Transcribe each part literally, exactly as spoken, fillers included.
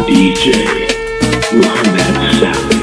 دي جي محمد سامي.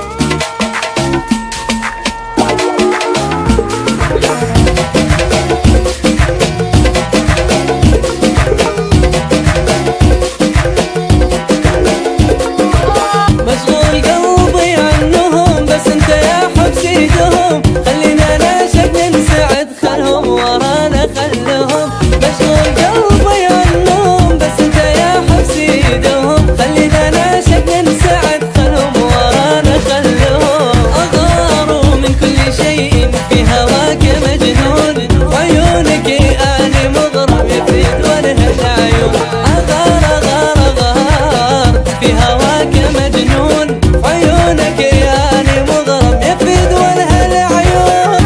مشغول قلبي عنهم بس انت يا حبسي ايدهم، خلينا نعشق ننسعد خلهم ورانا خلهم. مشغول قلبي عنهم بس انت يا حبسي ايدهم، خلينا نعشق ننسعد خلهم ورانا خلهم. اغار من كل شيء في هواك مجنون، عيونك اني مغرم يفيد ولها العيون. اغار اغار اغار في هواك مجنون، عيونك ياني مغرم يفيد ولها العيون.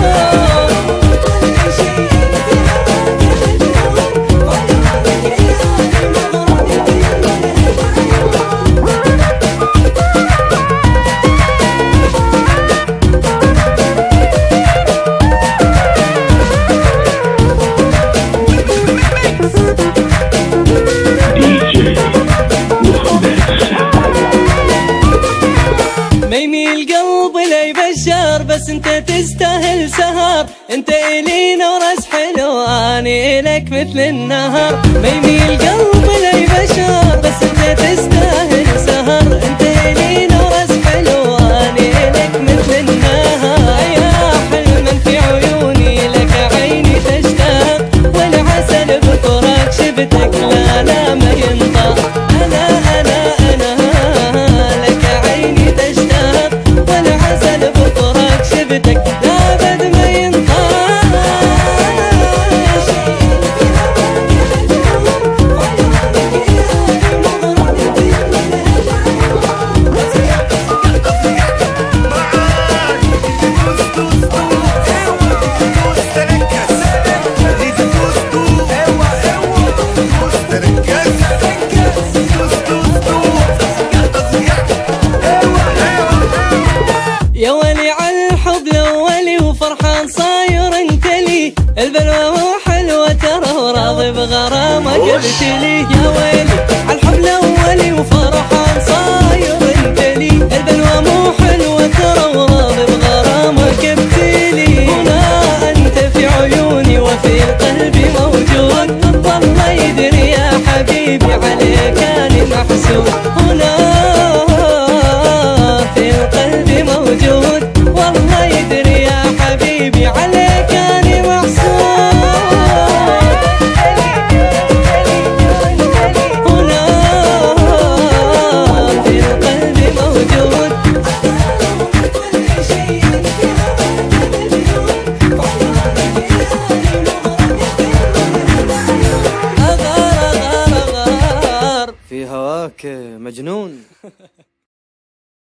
ما يميل قلبي لي بشار بس انت تستاهل سهر، انت الي نورس حلو اني الك مثل النهر. ما يميل قلبي لي بشار بس انت تستاهل سهر، انت الي نورس حلو اني الك مثل النهر. يا حلما في عيوني لك عيني تشتاق، والعسل بفراق شبتك لا لا ما ينطق. انا انا انا لك عيني تشتاق، والعسل بفراق شبتك لا بد ما ينطق. يا ولي عالحب الاولي وفرحان صاير انت لي، البلوى مو حلوه ترى وراضي بغرامه قلت لي. يا ويلي عالحب الاولي وفرحان صاير انت لي، البلوى مو حلوه ترى وراضي بغرامه قلت لي. هنا انت في عيوني وفي القلب موجود، والله يدري يا حبيبي عليك اني محسود. هنا في القلب موجود، والله يدري يا حبيبي عليك اني محسود. هنا في القلب موجود، أغار أغار أغار في هواك مجنون.